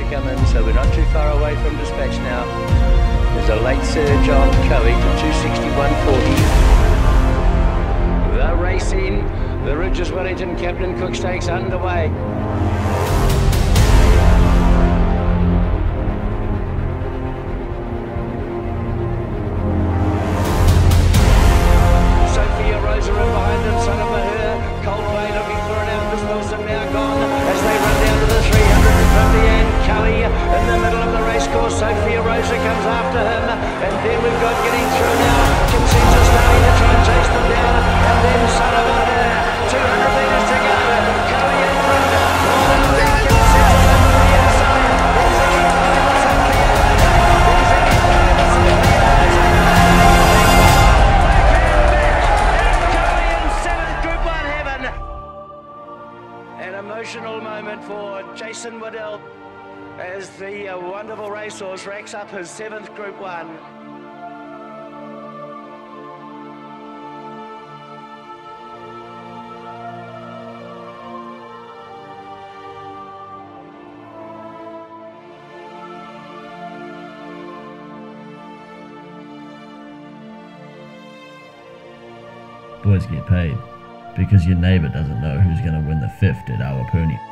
come in, so we're not too far away from dispatch now. There's a late surge on Coe to 261.40. The race in, the Ridges Wellington Captain Cook Stakes underway. Sophia Rosa comes after him, and then we've got getting through now. Consensus starting to try and chase them down, and then Son of a Her. 200 metres to go. Coe in front. Oh, and then Consensus over the inside. There's a keep on with Sophia Rosa. There's a keep on with Sophia Rosa. Coe in 7th Group 1 heaven. An emotional moment for Jason Waddell as the wonderful racehorse racks up his 7th Group 1. Boys get paid because your neighbour doesn't know who's going to win the 5th at Awapuni.